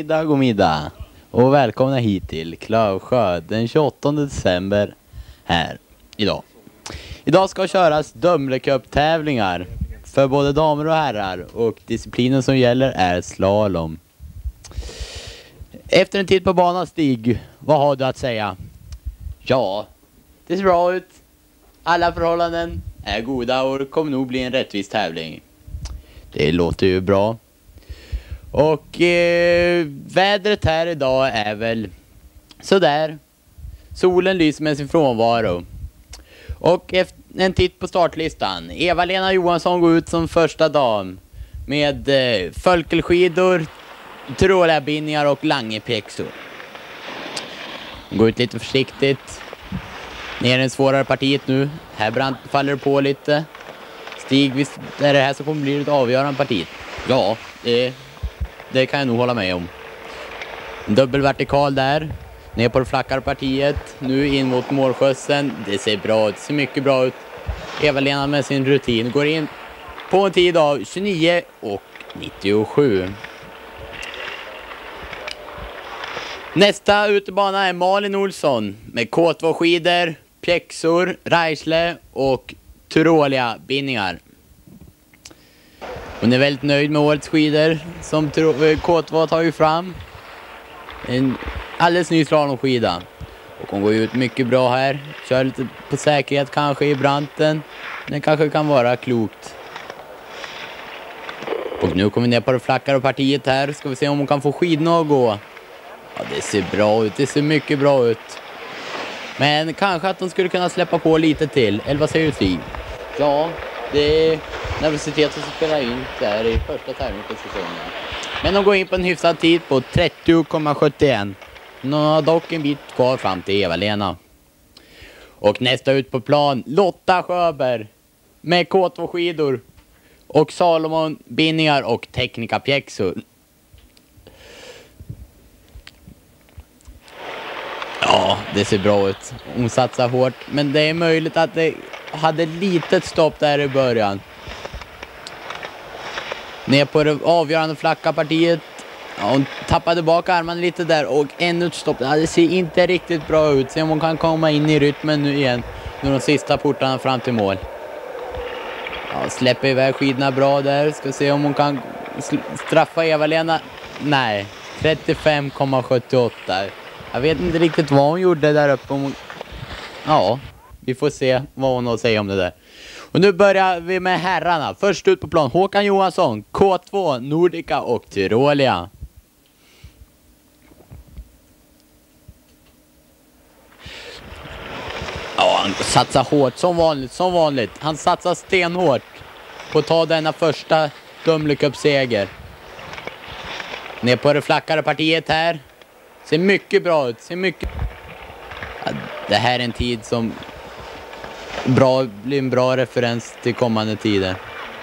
God middag. Och välkomna hit till Klavsjö den 28 december här idag. Idag ska köras Dumle Cup-tävlingar för både damer och herrar. Och disciplinen som gäller är slalom. Efter en titt på banan, Stig, vad har du att säga? Ja, det ser bra ut. Alla förhållanden är goda och det kommer nog bli en rättvis tävling. Det låter ju bra. Och vädret här idag är väl sådär. Solen lyser med sin frånvaro. Och efter en titt på startlistan. Eva-Lena Johansson går ut som första dam. Med fölkelskidor, trålärbindningar och langepexor. Går ut lite försiktigt. Ner i det svårare partiet nu. Här faller det på lite. Stig, visst är det här som kommer bli ett avgörande partiet? Ja, det kan jag nog hålla med om. En dubbelvertikal där. Ner på det flackare partiet. Nu in mot målskjutsen. Det ser bra ut. Det ser mycket bra ut. Eva-Lena med sin rutin går in på en tid av 29:97. Nästa utebana är Malin Olsson med K2-skidor, pjäxor, rajsle och Tyrolia-bindningar. Hon är väldigt nöjd med årets skidor som K2 har tagit fram. En alldeles ny slalomskida. Och hon går ut mycket bra här. Kör lite på säkerhet kanske i branten. Det kanske kan vara klokt. Och nu kommer vi ner på det flackare partiet här. Ska vi se om hon kan få skidorna att gå. Ja, det ser bra ut. Det ser mycket bra ut. Men kanske att de skulle kunna släppa på lite till. Eller vad säger du, Stig? Ja, det är nervositeten som spelar in där i första tävlingen på säsongen. Men de går in på en hyfsad tid på 30,71. De har dock en bit kvar fram till Eva-Lena. Och nästa ut på plan, Lotta Sjöberg. Med K2-skidor. Och Salomon-bindningar och Teknika-pjäxor. Ja, det ser bra ut. Hon satsar hårt. Men det är möjligt att det hade litet stopp där i början. Ner på det avgörande flacka partiet. Ja, hon tappade bak armarna lite där. Och ännu ett stopp. Ja, det ser inte riktigt bra ut. Se om hon kan komma in i rytmen nu igen. Nu de sista portarna fram till mål. Ja, släpper iväg skidorna bra där. Ska se om hon kan straffa Eva-Lena. Nej, 35,78. Jag vet inte riktigt vad hon gjorde där uppe. Ja, vi får se vad hon har att säga om det där. Och nu börjar vi med herrarna. Först ut på plan Håkan Johansson, K2, Nordica och Tyrolia. Ja, han satsar hårt som vanligt. Han satsar stenhårt på att ta denna första Dumle Cup-seger. Ner på det flackare partiet här. Ser mycket bra ut. Ja, det här är en tid som blir en bra referens till kommande tider.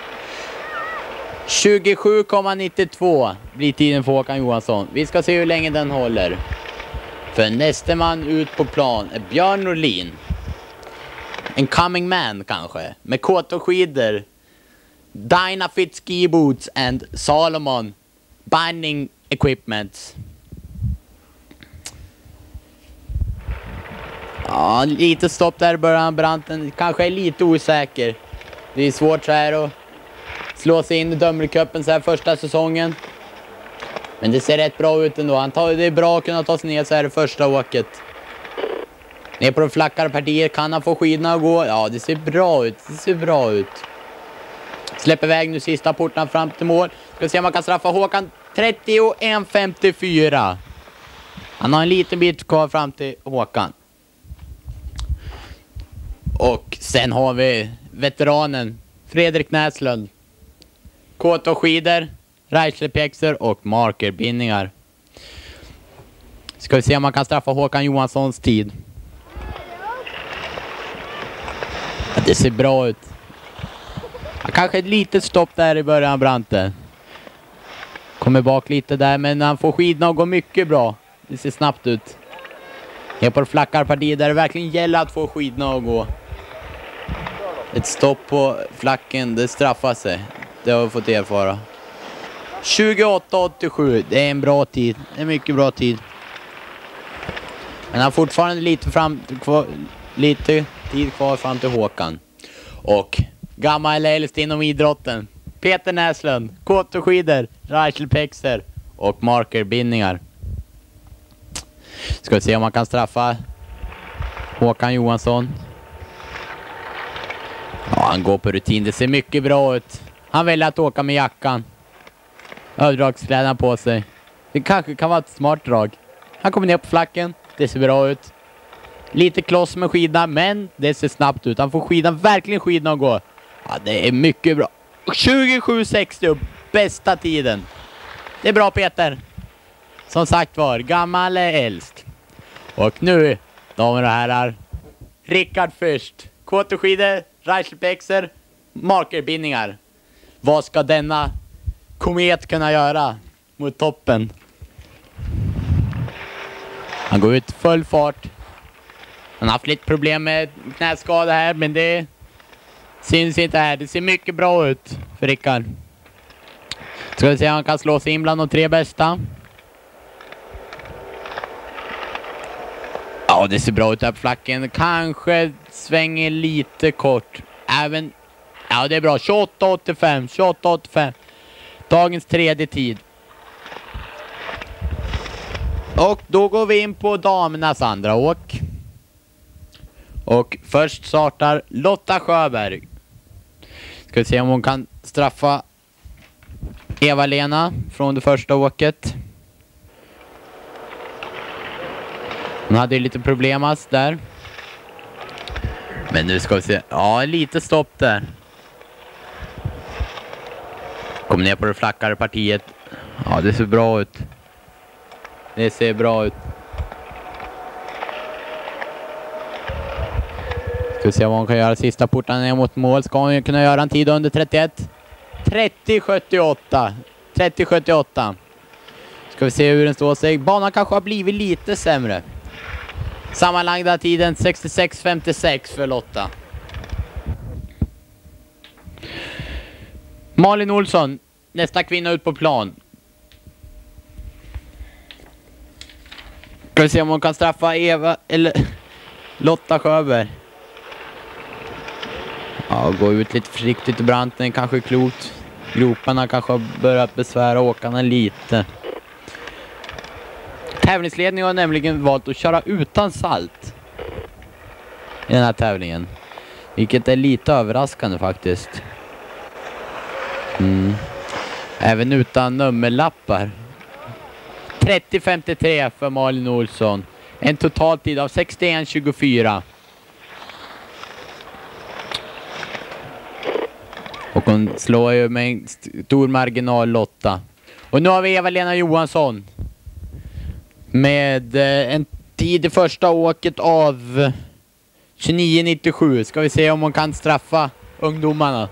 27,92 blir tiden för Håkan Johansson. Vi ska se hur länge den håller. För nästa man ut på plan är Björn Norlin. En coming man kanske. Med K2-skidor, Dynafit ski boots and Salomon binding equipment. Ja, lite stopp där i början. Branten kanske är lite osäker. Det är svårt så här att slå sig in i Dumle Cupen så här första säsongen. Men det ser rätt bra ut ändå. Det är bra att kunna ta sig ner så här i första åket. Ner på de flackare partier kan han få skidorna att gå. Ja, det ser bra ut. Släpper iväg nu sista portarna fram till mål. Ska se om man kan straffa Håkan. 31,54. Han har en liten bit kvar fram till Håkan. Och sen har vi veteranen Fredrik Näslund. K2-skidor, rajslepjäxor och markerbindningar. Ska vi se om man kan straffa Håkan Johanssons tid. Ja, det ser bra ut. Ja, kanske ett litet stopp där i början av branten. Kommer bak lite där, men han får skidorna och går mycket bra. Det ser snabbt ut. Ner på flackarpartiet där det verkligen gäller att få skidorna att gå. Ett stopp på flacken, det straffar sig. Det har vi fått erfara. 28:87. Det är en bra tid. En mycket bra tid. Men han har fortfarande lite tid kvar fram till Håkan. Och gammal eller äldst inom idrotten. Peter Näslund, kåteskidor, Reichelpexer och markerbindningar. Ska vi se om man kan straffa Håkan Johansson. Ja, han går på rutin. Det ser mycket bra ut. Han väljer att åka med jackan. Överdragskläderna på sig. Det kanske kan vara ett smart drag. Han kommer ner på flacken. Det ser bra ut. Lite kloss med skidorna, men det ser snabbt ut. Han får verkligen skidorna att gå. Ja, det är mycket bra. 27:60, bästa tiden. Det är bra, Peter. Som sagt var, gammal eller äldst. Och nu, damer och herrar, Rickard först. Kåteskidor, Reichelpexer, markerbindningar. Vad ska denna komet kunna göra mot toppen? Han går ut full fart. Han har haft lite problem med knäskada här, men det syns inte här. Det ser mycket bra ut för Rickard. Ska vi se om han kan slå sig in bland de 3 bästa. Ja, det ser bra ut här på flacken. Kanske svänger lite kort. Även... Ja, det är bra. 28:85. Dagens 3:e tid. Och då går vi in på damernas andra åk. Och först startar Lotta Sjöberg. Ska vi se om hon kan straffa Eva-Lena från det första åket. Hon hade ju lite problem där. Men nu ska vi se. Ja, lite stopp där. Kom ner på det flackare partiet. Ja, det ser bra ut. Det ser bra ut. Ska vi se vad hon kan göra. Sista porten ner mot mål. Ska hon kunna göra en tid under 31? 30:78. 30:78. Ska vi se hur den står sig. Banan kanske har blivit lite sämre. Sammanlagda tiden 66:56 för Lotta. Malin Olsson, nästa kvinna ut på plan. Ska vi se om hon kan straffa Eva eller Lotta Sjöberg. Ja, gå ut lite försiktigt i branten, kanske klokt. Groparna kanske har börjat besvära åkarna lite. Tävlingsledningen har nämligen valt att köra utan salt i den här tävlingen. Vilket är lite överraskande faktiskt. Även utan nummerlappar. 30:53 för Malin Olsson. En totaltid av 61:24. Och hon slår ju med en stor marginal Lotta. Och nu har vi Eva-Lena Johansson. Med en tid i första åket av 29:97. Ska vi se om hon kan straffa ungdomarna.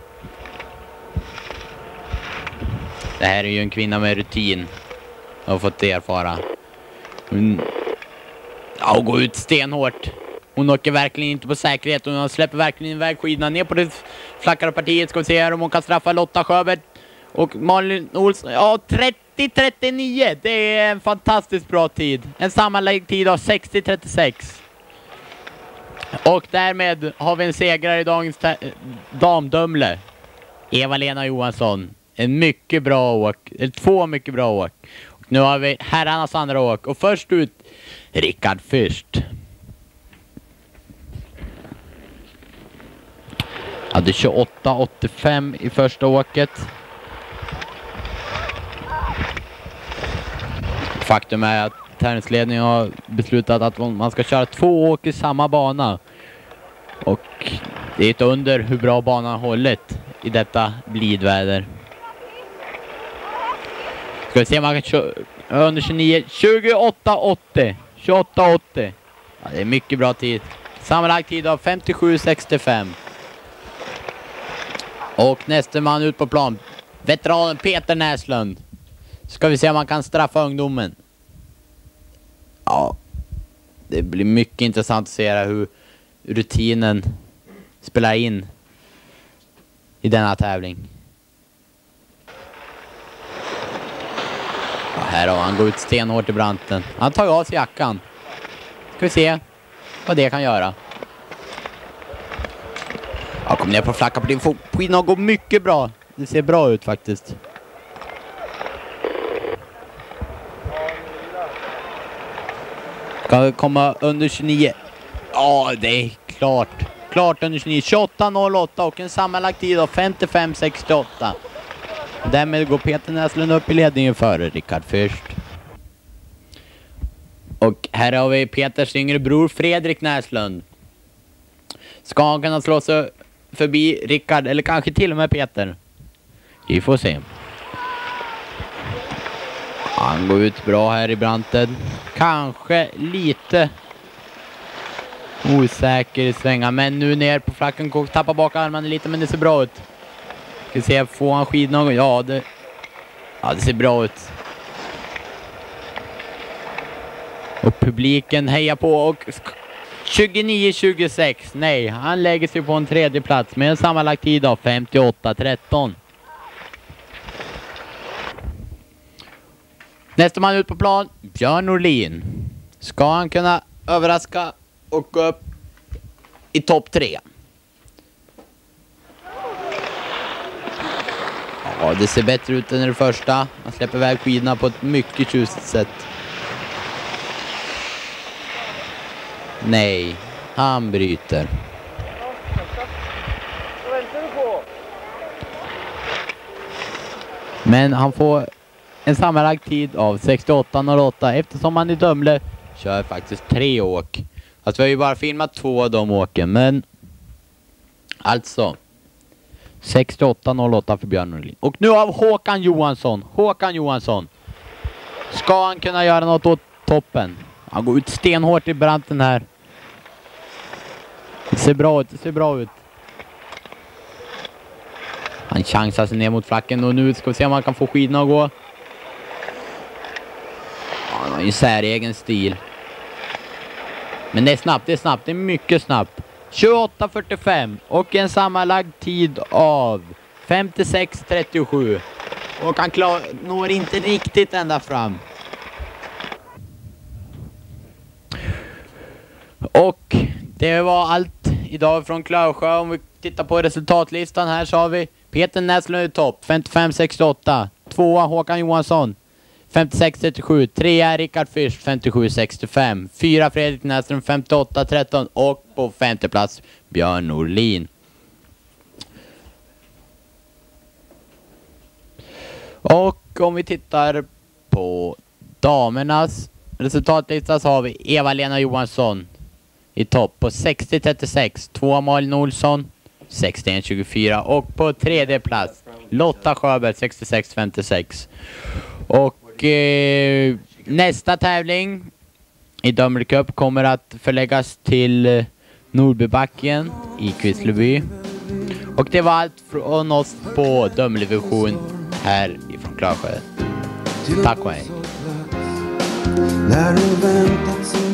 Det här är ju en kvinna med rutin. Jag har fått erfara. Hon går ut stenhårt. Hon åker verkligen inte på säkerhet. Hon släpper verkligen iväg skidorna ner på det flackare partiet. Ska vi se här om hon kan straffa Lotta Sjöberg. Och Malin Olsson. Ja, 30:39. Det är en fantastiskt bra tid. En sammanlagd tid av 60:36. Och därmed har vi en segrare i dagens damdömle. Eva-Lena Johansson. En mycket bra åk. 2 mycket bra åk. Och nu har vi herrarnas andra åk. Och först ut Rickard först. Hade 28:85 i första åket. Faktum är att tävlingsledningen har beslutat att man ska köra 2 åk i samma bana. Och det är ett under hur bra banan har hållit i detta blidväder. Ska vi se om man kan köra under 29. 28:80. 28:80. Ja, det är mycket bra tid. Sammanlagd tid av 57:65. Och nästa man ut på plan. Veteranen Peter Näslund. Ska vi se om man kan straffa ungdomen. Ja. Det blir mycket intressant att se hur rutinen spelar in i denna tävling. Här har han gått ut stenhårt i branten. Han tar av sig jackan. Ska vi se vad det kan göra. Jag kom ner på flacka på din fot. Skidorna går mycket bra. Det ser bra ut faktiskt. Ska vi komma under 29? Ja, det är klart. Klart under 29. 28.08 och en sammanlagd tid av 55.68. Därmed går Peter Näslund upp i ledningen före Rickard Fürst. Och här har vi Peters yngre bror Fredrik Näslund. Ska han kunna slå sig förbi Rickard eller kanske till och med Peter? Vi får se. Han går ut bra här i branten. Kanske lite osäker i svängar, men nu ner på flacken och tappar bak armarna lite, men det ser bra ut. Ska se, får han skid någon? Ja, det ser bra ut. Och publiken hejar på och 29-26. Nej, han lägger sig på en tredje plats med en sammanlagd tid av 58-13. Nästa man ut på plan, Björn Norlin. Ska han kunna överraska och gå upp i topp 3? Ja, det ser bättre ut än det första. Han släpper iväg skidorna på ett mycket tjusigt sätt. Nej, han bryter. Men han får en sammanlagd tid av 68.08 eftersom han i Dömle kör faktiskt 3 åk. Alltså vi har ju bara filmat 2 av de åken, men alltså 68.08 för Björn Norlin. Och nu av Håkan Johansson. Ska han kunna göra något åt toppen? Han går ut stenhårt i branten här. Det ser bra ut. Han chansar sig ner mot flacken och nu ska vi se om han kan få skidorna att gå. Han har ju säregen stil. Men det är snabbt, det är mycket snabbt. 28.45 och en sammanlagd tid av 56.37. Och han når inte riktigt ända fram. Och det var allt idag från Klausjö. Om vi tittar på resultatlistan här så har vi Peter Näslund i topp 55.68. 2 Håkan Johansson 56.37. 3 Rickard Fürst 57.65. 4 Fredrik Näslund 58.13. Och på 5:e plats Björn Norlin. Och om vi tittar på damernas resultatlista så har vi Eva-Lena Johansson i topp på 60.36. 2 Malin Olsson 61.24. Och på 3:e plats Lotta Sjöberg 66.56. Och nästa tävling i Dömle Cup kommer att förläggas till Nordbybacken i Kvissleby. Och det var allt från oss på Dömle Vision här ifrån Klarsjö. Tack och hej.